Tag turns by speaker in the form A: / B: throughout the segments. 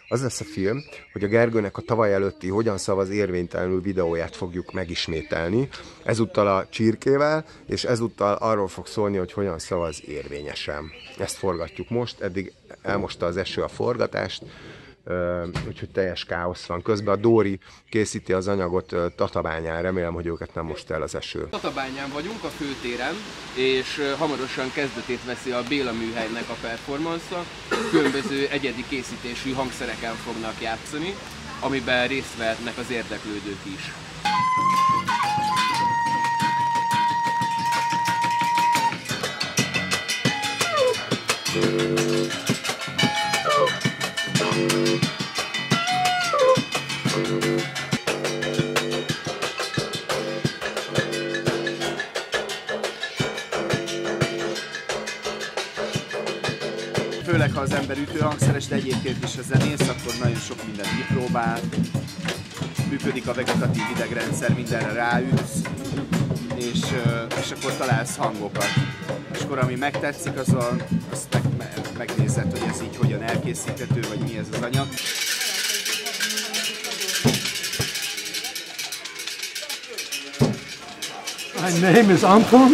A: az lesz a film, hogy a Gergőnek a tavaly előtti Hogyan szavaz érvénytelenül videóját fogjuk megismételni, ezúttal a csirkével, és ezúttal arról fog szólni, hogy hogyan szavaz érvényesen. Ezt forgatjuk most, eddig elmosta az eső a forgatást, úgyhogy teljes káosz van. Közben a Dóri készíti az anyagot Tatabányán, remélem, hogy őket nem most el az eső.
B: Tatabányán vagyunk a főtéren, és hamarosan kezdetét veszi a Béla műhelynek a performance-a. Különböző egyedi készítésű hangszereken fognak játszani, amiben részt vehetnek az érdeklődők is.
C: Főleg, ha az ember ütőhangszeres, de egyébként is a zenész, akkor nagyon sok mindent kipróbál. Működik a vegetatív idegrendszer, mindenre ráütsz, és akkor találsz hangokat. És akkor ami megtetszik, azon azt megnézed, hogy ez így hogyan elkészíthető, vagy mi ez az anyag.
D: My name is Anton.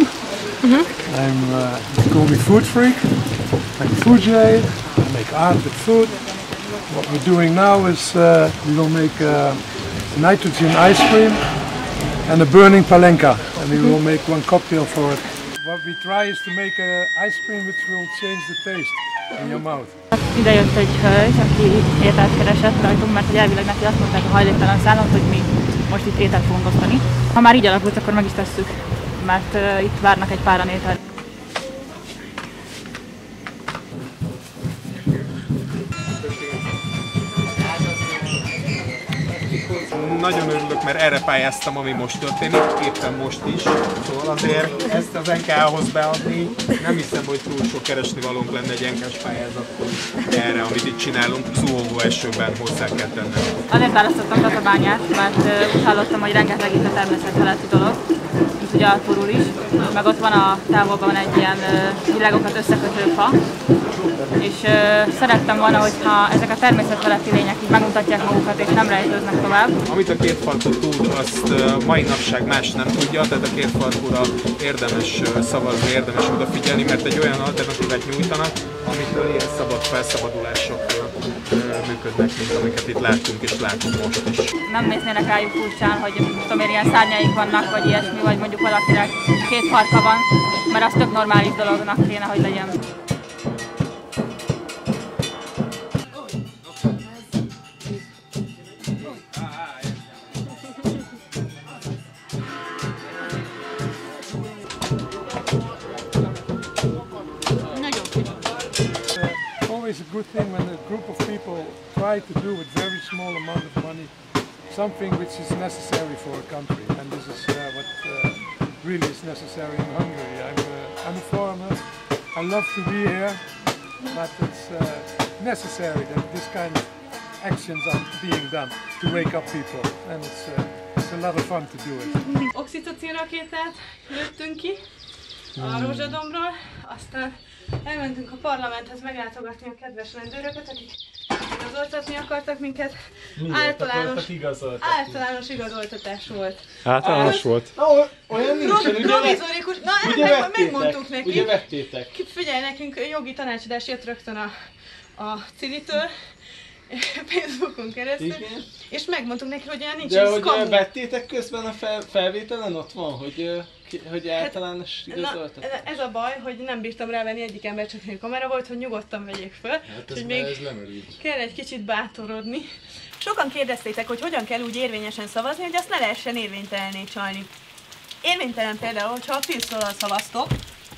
D: They call me Food Freak. I'm Foodjay. I make art with food. What we're doing now is we will make nitrogen ice cream and a burning palenka, and we will make one cocktail for it. What we try is to make an ice cream which will change the taste in your mouth.
E: Ide jött egy hölgy, aki ételt keresett rajtunk, mert elvileg neki azt mondták a hajléktalan szállón, hogy mi most itt ételt fogunk osztani. Ha már így alakult, akkor meg is tesszük, mert itt várnak egy páran ételt.
F: Nagyon örülök, mert erre pályáztam, ami most történik, éppen most is. Szóval azért ezt az NK-hoz beadni, nem hiszem, hogy túl sok keresnivalónk lenne egy NK-s pályázaton erre, amit itt csinálunk, zuhogó esőben hozzá kell tennem.
E: Azért választottam Tatabányát, mert úgy hallottam, hogy rengeteg itt a természetfeletti dolog, mint ugye a turul is, meg ott van a távolban egy ilyen világokat összekötő fa, és szerettem volna, hogyha ezek a természetfeletti lények így megmutatják magukat és nem rejtőznek tovább.
F: Amit a kétfarkú tud, azt mai napság más nem tudja, tehát a kétfarkúra érdemes szavazni, érdemes odafigyelni, mert egy olyan alternatívát nyújtanak, amitől ilyen szabad felszabadulások működnek, mint amiket itt láttunk és látunk most is.
E: Nem néznének rájuk furcsán, hogy tudom én, ilyen szárnyaik vannak, vagy ilyesmi, vagy mondjuk valakinek két farka van, mert az tök normális dolognak kéne, hogy legyen.
D: Always a good thing when a group of people try to do with very small amount of money something which is necessary for a country, and this is what really is necessary in Hungary. I'm a foreigner. I love to be here, but it's necessary that this kind of actions are being done to wake up people, and it's a lot of fun to do it.
G: Oxitocin rakétát lőttünk ki a Rózsadombról, aztán elmentünk a parlamenthez meglátogatni a kedves rendőröket, akik igazoltatni akartak minket. Általános igazoltatás volt.
F: Általános volt?
G: Olyan nincsen, ugye provizorikus. Na, megmondtuk neki.
H: Ugye vettétek?
G: Figyelj, nekünk jogi tanácsadás jött rögtön a Cilitől, Facebookon keresztül, igen. És megmondtuk neki, hogy olyan nincs.
H: De hogy vettétek közben a felvételen, ott van, hogy általános igazoltatás?
G: Ez a baj, hogy nem bírtam rávenni egyik ember, csak egy kamera volt, hogy nyugodtan vegyék föl.
H: Hát ez még
G: kell egy kicsit bátorodni. Sokan kérdeztétek, hogy hogyan kell úgy érvényesen szavazni, hogy azt ne lehessen érvénytelenné csalni. Érvénytelen például, hogyha a Filszóval szavaztok,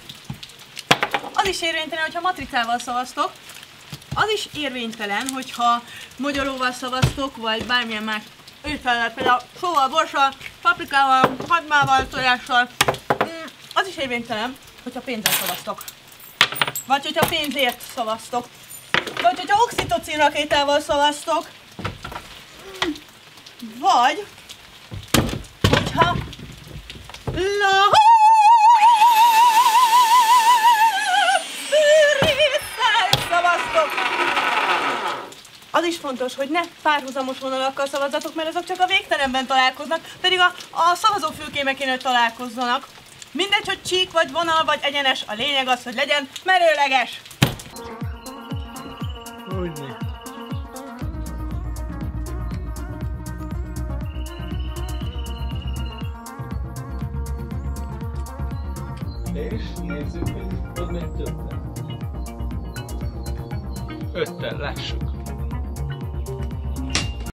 G: az is érvénytelen, hogyha matricával szavaztok, az is érvénytelen, hogyha magyaróval szavaztok, vagy bármilyen más étellel, például sóval, borssal, paprikával, hagymával, tojással. Az is érvénytelen, hogyha pénzzel szavaztok. Vagy hogyha pénzért szavaztok. Vagy hogyha oxitocin rakétával szavaztok. Vagy hogyha az is fontos, hogy ne párhuzamos vonalakkal szavazzatok, mert azok csak a végtelenben találkoznak, pedig a szavazófülkémek kéne, hogy találkozzanak. Mindegy, hogy csík vagy vonal vagy egyenes, a lényeg az, hogy legyen merőleges!
H: Úgyne. És nézzük, hogy még többen. 5-tel, lássuk.